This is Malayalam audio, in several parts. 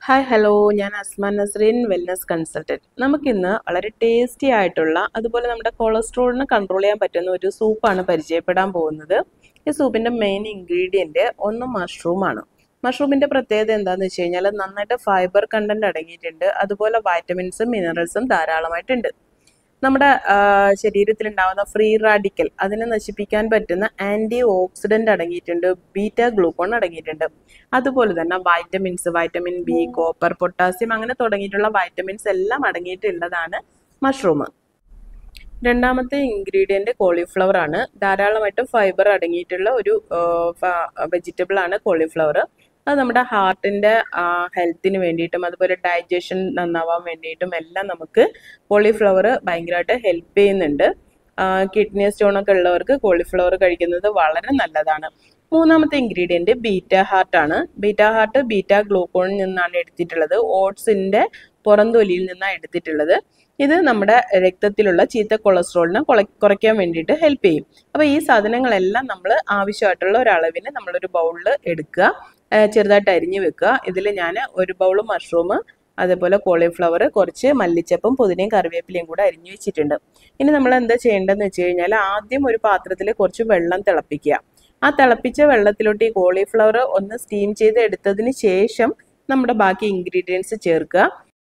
ഹായ് ഹലോ, ഞാൻ അസ്മാൻ നസ്രീൻ, വെൽനസ് കൺസൾട്ടൻറ്റ്. നമുക്കിന്ന് വളരെ ടേസ്റ്റി ആയിട്ടുള്ള അതുപോലെ നമ്മുടെ കൊളസ്ട്രോളിനെ കൺട്രോൾ ചെയ്യാൻ പറ്റുന്ന ഒരു സൂപ്പാണ് പരിചയപ്പെടാൻ പോകുന്നത്. ഈ സൂപ്പിൻ്റെ മെയിൻ ഇൻഗ്രീഡിയൻറ്റ് ഒന്ന് മഷ്റൂമാണ്. മഷ്റൂമിൻ്റെ പ്രത്യേകത എന്താണെന്ന് വെച്ച് കഴിഞ്ഞാൽ നന്നായിട്ട് ഫൈബർ കണ്ടൻറ്റ് അടങ്ങിയിട്ടുണ്ട്, അതുപോലെ വൈറ്റമിൻസും മിനറൽസും ധാരാളമായിട്ടുണ്ട്. നമ്മുടെ ശരീരത്തിലുണ്ടാകുന്ന ഫ്രീ റാഡിക്കൽ അതിനെ നശിപ്പിക്കാൻ പറ്റുന്ന ആൻറ്റി ഓക്സിഡൻ്റ് അടങ്ങിയിട്ടുണ്ട്, ബീറ്റ ഗ്ലൂക്കോൺ അടങ്ങിയിട്ടുണ്ട്. അതുപോലെ തന്നെ vitamins, vitamin B, copper, potassium അങ്ങനെ തുടങ്ങിയിട്ടുള്ള വൈറ്റമിൻസ് എല്ലാം അടങ്ങിയിട്ടുള്ളതാണ് മഷ്റൂം. രണ്ടാമത്തെ ഇൻഗ്രീഡിയൻറ്റ് കോളിഫ്ലവർ ആണ്. ധാരാളമായിട്ട് ഫൈബർ അടങ്ങിയിട്ടുള്ള ഒരു വെജിറ്റബിൾ ആണ് കോളിഫ്ലവർ. അത് നമ്മുടെ ഹാർട്ടിൻ്റെ ഹെൽത്തിന് വേണ്ടിയിട്ടും അതുപോലെ ഡൈജഷൻ നന്നാവാൻ വേണ്ടിയിട്ടും എല്ലാം നമുക്ക് കോളിഫ്ലവർ ഭയങ്കരമായിട്ട് ഹെൽപ്പ് ചെയ്യുന്നുണ്ട്. കിഡ്നി സ്റ്റോണൊക്കെ ഉള്ളവർക്ക് കോളിഫ്ലവർ കഴിക്കുന്നത് വളരെ നല്ലതാണ്. മൂന്നാമത്തെ ഇൻഗ്രീഡിയൻറ്റ് ബീറ്റ ഹാർട്ടാണ്. ബീറ്റ ഹാർട്ട് ബീറ്റ ഗ്ലൂക്കോണിൽ നിന്നാണ് എടുത്തിട്ടുള്ളത്, ഓട്സിൻ്റെ പുറംതൊലിയിൽ നിന്നാണ് എടുത്തിട്ടുള്ളത്. ഇത് നമ്മുടെ രക്തത്തിലുള്ള ചീത്ത കൊളസ്ട്രോളിനെ കുറയ്ക്കാൻ വേണ്ടിയിട്ട് ഹെൽപ്പ് ചെയ്യും. അപ്പോൾ ഈ സാധനങ്ങളെല്ലാം നമ്മൾ ആവശ്യമായിട്ടുള്ള ഒരളവിന് നമ്മളൊരു ബൗളിൽ എടുക്കുക, ചെറുതായിട്ട് അരിഞ്ഞു വെക്കുക. ഇതിൽ ഞാൻ ഒരു ബൗൾ മഷ്റൂം, അതേപോലെ കോളിഫ്ലവർ, കുറച്ച് മല്ലിച്ചപ്പും പുതിനയും കറിവേപ്പിലയും കൂടെ അരിഞ്ഞു വെച്ചിട്ടുണ്ട്. ഇനി നമ്മൾ എന്താ ചെയ്യേണ്ടതെന്ന് വെച്ച് കഴിഞ്ഞാൽ ആദ്യം ഒരു പാത്രത്തിൽ കുറച്ച് വെള്ളം തിളപ്പിക്കുക. ആ തിളപ്പിച്ച വെള്ളത്തിലോട്ട് ഈ കോളിഫ്ലവർ ഒന്ന് സ്റ്റീം ചെയ്ത് എടുത്തതിന് ശേഷം നമ്മുടെ ബാക്കി ഇൻഗ്രീഡിയൻസ് ചേർക്കുക.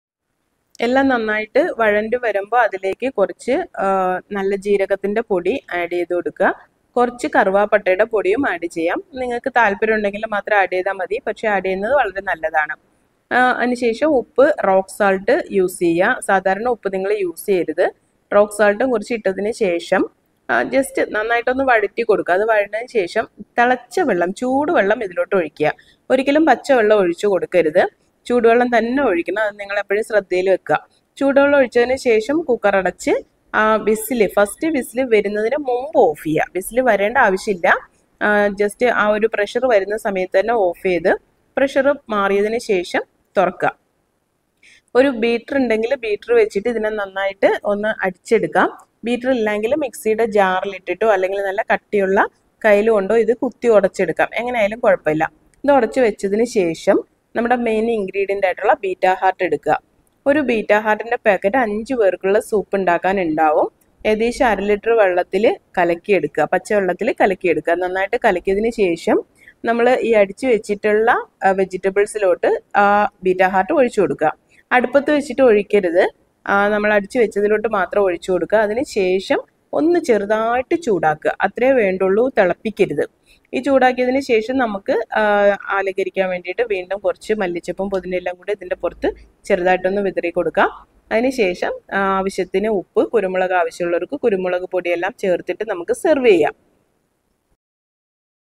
എല്ലാം നന്നായിട്ട് വഴണ്ട് വരുമ്പോൾ അതിലേക്ക് കുറച്ച് നല്ല ജീരകത്തിൻ്റെ പൊടി ആഡ് ചെയ്ത് കൊടുക്കുക. കുറച്ച് കറുവാപ്പട്ടയുടെ പൊടിയും ആഡ് ചെയ്യാം. നിങ്ങൾക്ക് താല്പര്യം ഉണ്ടെങ്കിൽ മാത്രം ആഡ് ചെയ്താൽ മതി, പക്ഷേ ആഡ് ചെയ്യുന്നത് വളരെ നല്ലതാണ്. അതിനുശേഷം ഉപ്പ്, റോക്ക് സാൾട്ട് യൂസ് ചെയ്യുക. സാധാരണ ഉപ്പ് നിങ്ങൾ യൂസ് ചെയ്യരുത്. റോക്ക് സാൾട്ടും കുറച്ച് ഇട്ടതിന് ശേഷം ജസ്റ്റ് നന്നായിട്ടൊന്ന് വഴറ്റി കൊടുക്കുക. അത് വഴന്നതിന് ശേഷം തിളച്ച വെള്ളം, ചൂടുവെള്ളം ഇതിലോട്ട് ഒഴിക്കുക. ഒരിക്കലും പച്ചവെള്ളം ഒഴിച്ചു കൊടുക്കരുത്, ചൂടുവെള്ളം തന്നെ ഒഴിക്കണം. അത് നിങ്ങൾ എപ്പോഴും ശ്രദ്ധയിൽ വെക്കുക. ചൂടുവെള്ളം ഒഴിച്ചതിന് ശേഷം കുക്കർ അടച്ച് ഫസ്റ്റ് വിസിൽ വരുന്നതിന് മുമ്പ് ഓഫ് ചെയ്യുക. വിസിൽ വരേണ്ട ആവശ്യമില്ല, ജസ്റ്റ് ആ ഒരു പ്രഷർ വരുന്ന സമയത്ത് തന്നെ ഓഫ് ചെയ്ത് പ്രഷർ മാറിയതിന് ശേഷം തുറക്കുക. ഒരു ബീറ്റർ ഉണ്ടെങ്കിൽ ബീറ്റർ വെച്ചിട്ട് ഇതിനെ നന്നായിട്ട് ഒന്ന് അടിച്ചെടുക്കാം. ബീറ്റർ ഇല്ലെങ്കിൽ മിക്സിയുടെ ജാറിലിട്ടിട്ടോ അല്ലെങ്കിൽ നല്ല കട്ടിയുള്ള കയ്യിൽ കൊണ്ടോ ഇത് കുത്തി ഉടച്ചെടുക്കാം. എങ്ങനെയായാലും കുഴപ്പമില്ല. ഇത് ഉടച്ച് വെച്ചതിന് ശേഷം നമ്മുടെ മെയിൻ ഇൻഗ്രീഡിയൻ്റ് ആയിട്ടുള്ള ബീറ്റ ഹാർട്ട് എടുക്കുക. ഒരു ബീറ്റ ഹാർട്ടിൻ്റെ പാക്കറ്റ് 5 പേർക്കുള്ള സൂപ്പ് ഉണ്ടാക്കാൻ ഉണ്ടാവും. ഏകദേശം 1/2 ലിറ്റർ വെള്ളത്തിൽ കലക്കിയെടുക്കുക, പച്ചവെള്ളത്തിൽ കലക്കിയെടുക്കുക. നന്നായിട്ട് കലക്കിയതിന് ശേഷം നമ്മൾ ഈ അടിച്ചു വെച്ചിട്ടുള്ള വെജിറ്റബിൾസിലോട്ട് ബീറ്റ ഹാർട്ട് ഒഴിച്ചു കൊടുക്കുക. അടുപ്പത്ത് വെച്ചിട്ട് ഒഴിക്കരുത്, നമ്മൾ അടിച്ചു വെച്ചതിലോട്ട് മാത്രം ഒഴിച്ചു കൊടുക്കുക. അതിന് ശേഷം ഒന്ന് ചെറുതായിട്ട് ചൂടാക്കുക, അത്രേ വേണ്ടുള്ളൂ, തിളപ്പിക്കരുത്. ഈ ചൂടാക്കിയതിന് ശേഷം നമുക്ക് അലങ്കരിക്കാൻ വേണ്ടിയിട്ട് വീണ്ടും കുറച്ച് മല്ലിച്ചപ്പും പുതിനയെല്ലാം കൂടി ഇതിൻ്റെ പുറത്ത് ചെറുതായിട്ടൊന്ന് വിതറി കൊടുക്കാം. അതിനുശേഷം ആവശ്യത്തിന് ഉപ്പ്, കുരുമുളക് ആവശ്യമുള്ളവർക്ക് കുരുമുളക് പൊടിയെല്ലാം ചേർത്തിട്ട് നമുക്ക് സെർവ് ചെയ്യാം.